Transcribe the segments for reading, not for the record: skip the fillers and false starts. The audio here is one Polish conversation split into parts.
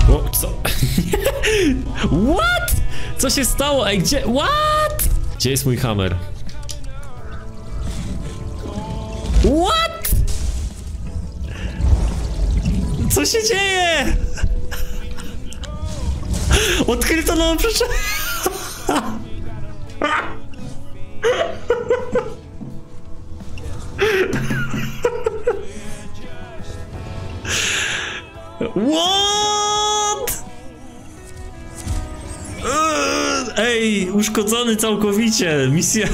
O, co? What? Co się stało? Ej, gdzie? What? Gdzie jest mój hammer? What? Co się dzieje? Odkryto nową przyczynę. What? Ej, uszkodzony całkowicie. Misja.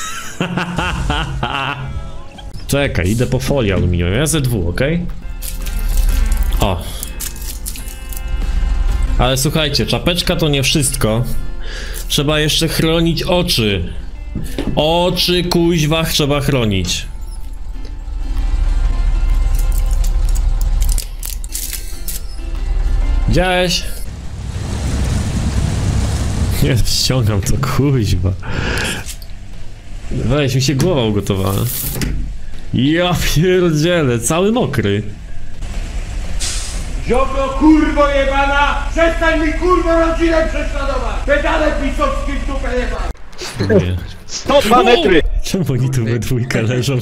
Czekaj, idę po folię aluminiową. Ja ZW, ok? O. Ale słuchajcie, czapeczka to nie wszystko. Trzeba jeszcze chronić oczy. Oczy, kuźwa, trzeba chronić. Widziałeś? Nie, ściągam to, kuźwa. Weź, mi się głowa ugotowała. Ja pierdzielę, cały mokry. Ziobro, kurwo jebana! Przestań mi, kurwo, rodzinę prześladować! Pedale pisowskim dupę jebana! Nie. 102 metry! Czemu oni tu we dwójkę leżą?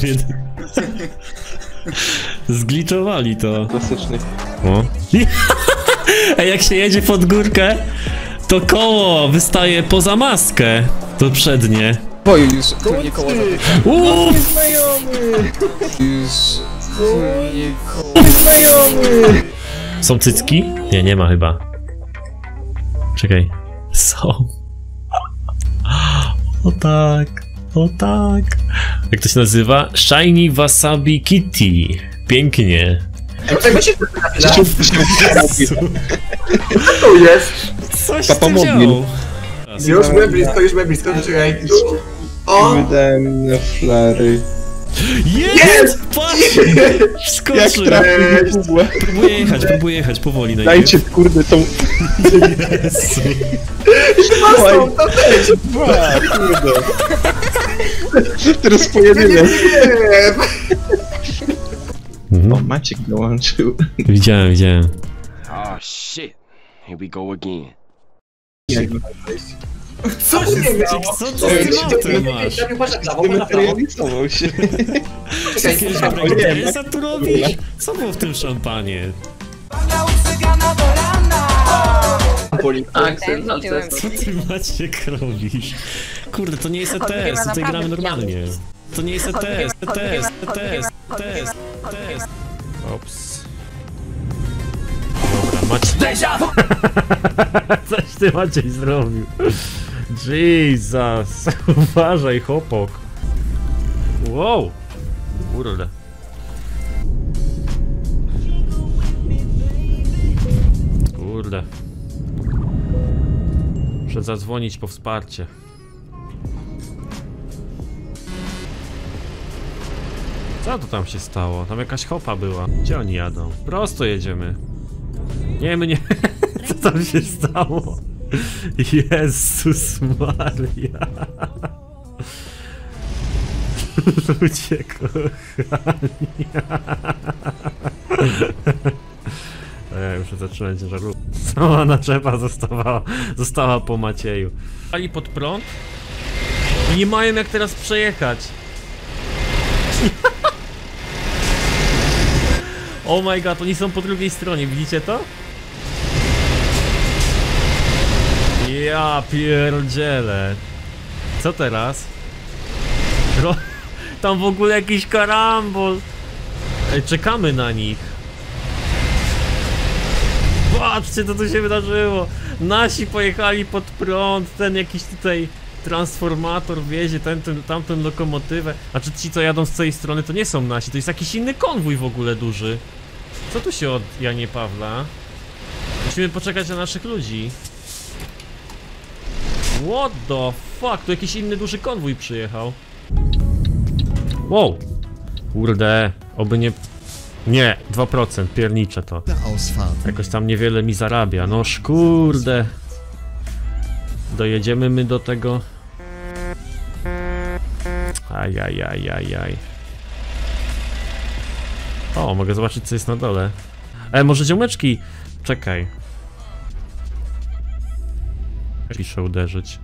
Zgliczowali to. Klasyczny. O. Ej, jak się jedzie pod górkę, to koło wystaje poza maskę. To przednie. Oj, już nie koło. Uff! Znajomy! Już nie koło. Znajomy! Są cycki? Nie, nie ma chyba. Czekaj. Są. O tak. O tak. Jak to się nazywa? Shiny Wasabi Kitty. Pięknie. Czego się Co to jest? Coś Papa ty mobil. wziął. Już byłem blisko, czekaj. O! Wydałem na flary. Jest! Patrz! Jak Skoczył! trafił w kubłę. Próbuję jechać powoli na Dajcie, kurde, tą... Jezu. Oj, to też! Dwa, kurde. Teraz pojedynek. O, Maciek dołączył. Widziałem. Oh shit. Here we go again. Co się stało? Co ty małty masz? Zdematerializował się. Jakiegoś dobrego interesa tu robisz? Co było w tym szampanie? Akcent, Co ty Maciek robisz? Kurde, to nie jest ETS, tutaj gramy normalnie. To nie jest ETS. Ops. Dobra, Maciej. Coś ty Maciej zrobił. Jesus. Uważaj, chłopok. Wow. Kurde. Kurde. Muszę zadzwonić po wsparcie. Co to tam się stało? Tam jakaś hopa była. Gdzie oni jadą? Prosto jedziemy. Nie, my nie... Co tam się stało? Jezus Maria. Ludzie kochani. Ja muszę zatrzymać ciężarówkę. Cała naczepa została po Macieju. Pali pod prąd i nie mają jak teraz przejechać. Oh my god, oni są po drugiej stronie, widzicie to? Ja pierdzielę. Co teraz? Tam w ogóle jakiś karambol. Ej, czekamy na nich. Patrzcie, co tu się wydarzyło. Nasi pojechali pod prąd, ten jakiś tutaj transformator wiezie, tamtą lokomotywę. A czy ci, co jadą z tej strony, to nie są nasi, to jest jakiś inny konwój w ogóle duży. Co tu się od Janie Pawla? Musimy poczekać na naszych ludzi. What the fuck? Tu jakiś inny duży konwój przyjechał. Wow. Kurde, oby nie... Nie, 2%, piernicze to. Jakoś tam niewiele mi zarabia, no kurde. Dojedziemy my do tego. Ajajajajaj. O, mogę zobaczyć, co jest na dole. Może ziomeczki. Czekaj. Piszę uderzyć.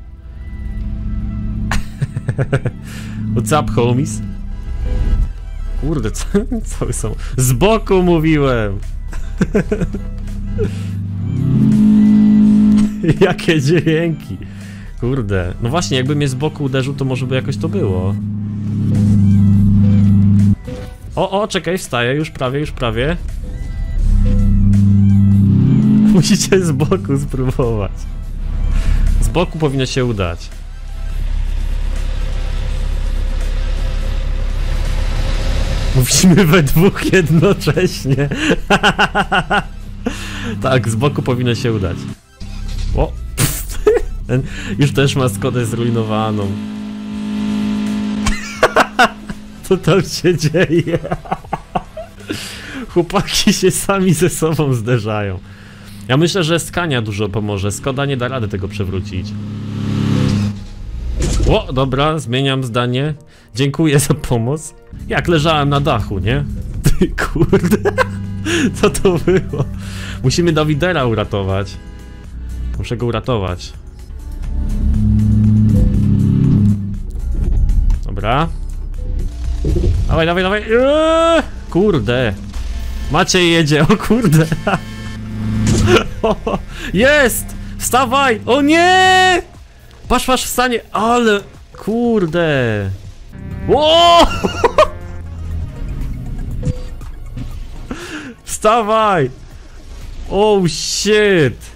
What's up, homies? Kurde, cały są... Z boku mówiłem! Jakie dźwięki! Kurde, no właśnie, jakby mnie z boku uderzył, to może by jakoś to było. O, czekaj, wstaję, już prawie. Musicie z boku spróbować. Z boku powinno się udać. Musimy we dwóch jednocześnie. Tak, z boku powinno się udać. O! Ten już też ma Skodę zrujnowaną. Co tam się dzieje? Chłopaki się sami ze sobą zderzają. Ja myślę, że Scania dużo pomoże. Skoda nie da rady tego przewrócić. O, dobra, zmieniam zdanie. Dziękuję za pomoc. Jak leżałem na dachu, nie? Ty kurde. Co to było? Musimy Dawidera uratować. Muszę go uratować. Dobra. Dawaj. Kurde. Maciej jedzie, o kurde. Jest! Wstawaj! O nie! Patrz, wstanie, ale... Kurde. Ło! Wstawaj! Oh shit!